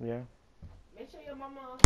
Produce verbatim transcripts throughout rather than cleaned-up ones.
Yeah. Make sure your mama.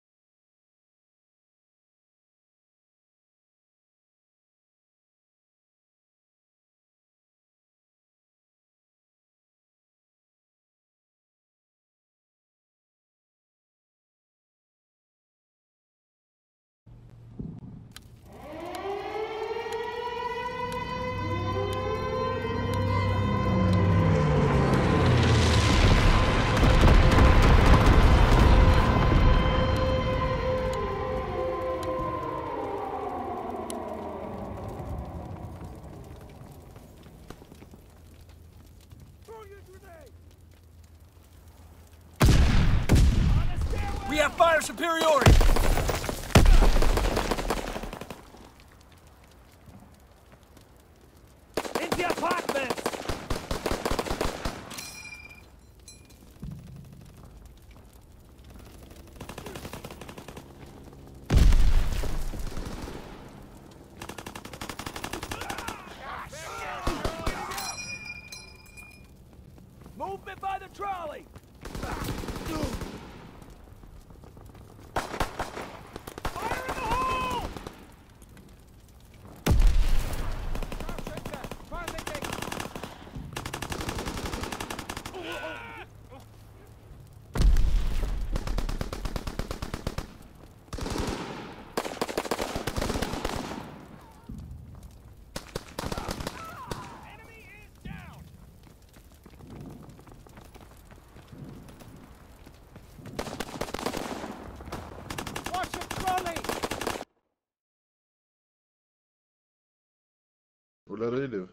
We have fire superiority! Into apartments! Movement by the trolley! Hola, Aurelio.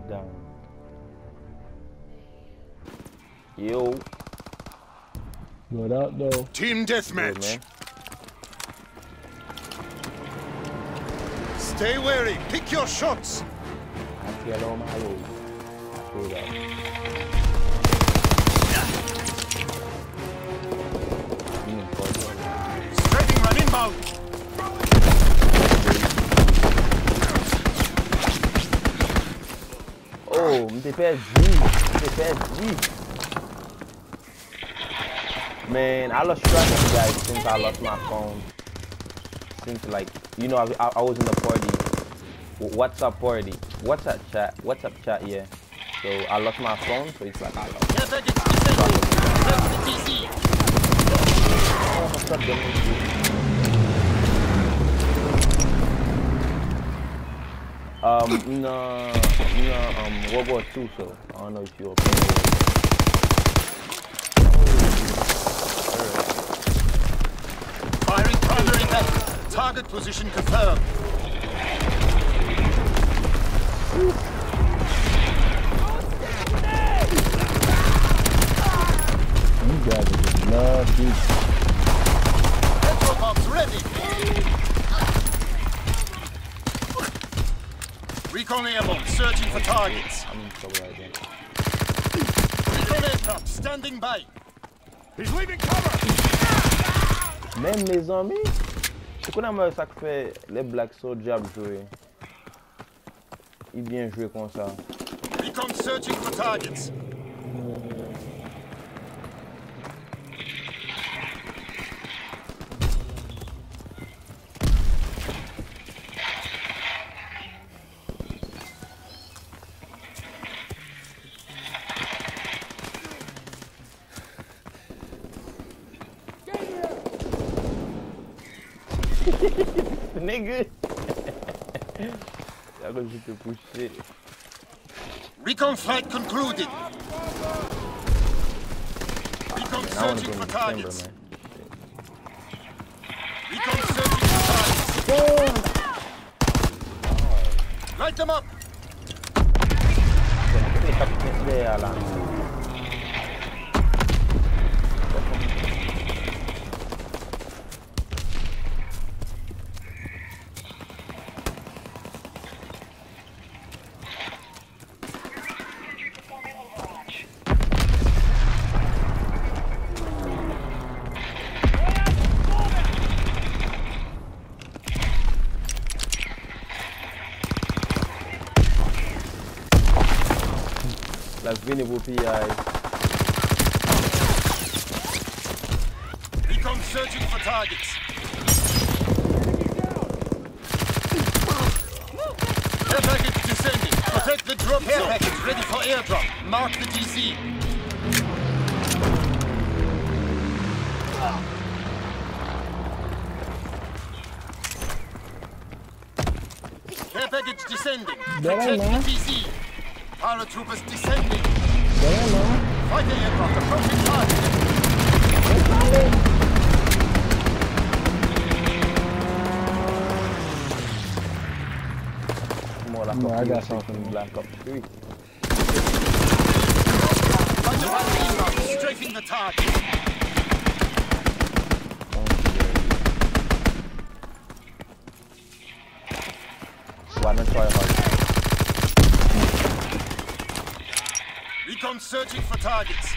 down. Yo. What up, though? Team Good, deathmatch. man. Stay wary. Pick your shots. I feel all my way. Straight up. Mm, for sure. Spreading run inbound. Oh, m'te perdu. M'te perdu. Man, I lost track of you guys since I lost my phone. Since like, you know, I, I, I was in the party. WhatsApp party. WhatsApp chat. WhatsApp chat, yeah. So I lost my phone, so it's like I lost. Care package disabled. Protect the T C. Oh, what's up, them? Um, no, no, um, World War Two, so I don't know if you're okay. Firing primary weapon. Target position confirmed. You guys are just love these. Petrobox ready. Recon airborne searching for targets. I'm in trouble right there. Recon aircraft standing by. He's leaving cover! Même mes amis, c'est qu'on a ça que fait les Black Soldiers jouer. Ils viennent jouer comme ça. Recon searching for targets. Nigga! I'm gonna get to push shit. Recon flight concluded. Recon Man, I wanna searching go for in December, targets. man. Recon searching for targets. Light them up. Tem que capitães lá. Las vini vos P I. Recon searching for targets. Care package descending. Protect the drop zone. Care package ready for airdrop. Mark the T C. Care package descending. Protect the T C. Paratroopers descending. Fighter aircraft approaching target. More like No, a I got few something. from Black Ops three. Fighter pilot inbound, strafing the target. Why not try hard? Recon searching for targets.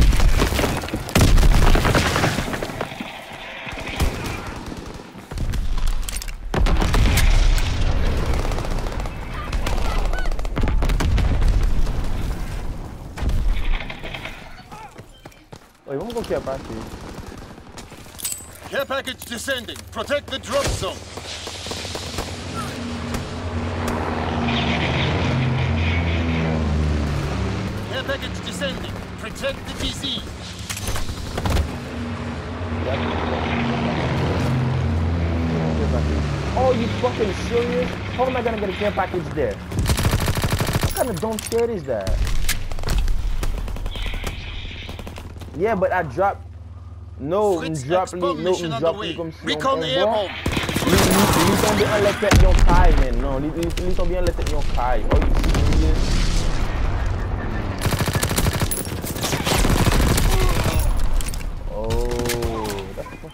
Oi, vamos confiar pra aqui. Care package descending. Protect the drop zone. Care package descending. Protect the T C. Oh, you fucking serious? How am I gonna get a care package there? What kind of dumb shit is that? Yeah, but I dropped. No, Fritz drop Expo no, mission drop underway. comme si Recon on airborne. Ils sont bien à la tête yon caille, man. Non, ils sont bien à la tête yon caille. Oh, you serious?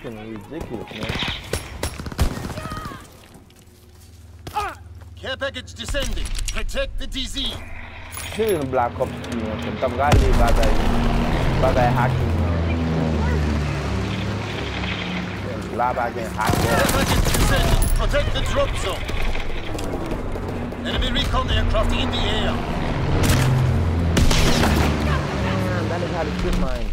fucking ridiculous, man. Care package descending. Protect the D Z. This is Black Ops two, man. Some guy live bagay, bagay hacking, man. Lab again Care hacked. package descending. Protect the drop zone. Enemy recon aircraft in the air. Man, that is how to shoot mine.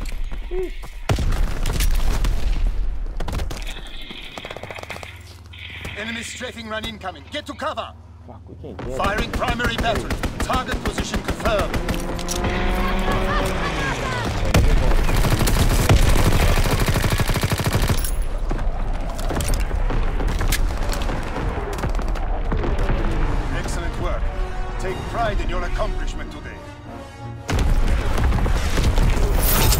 Enemy strafing run incoming. Get to cover. Fuck, we can't get it. Firing primary battery. Target position confirmed. Excellent work. Take pride in your accomplishment today.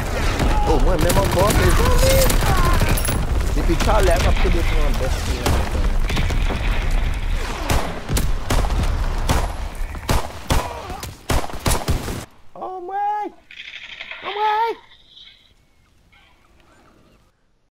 Oh, man, man, my boss is... If you try, I'm gonna put this on best.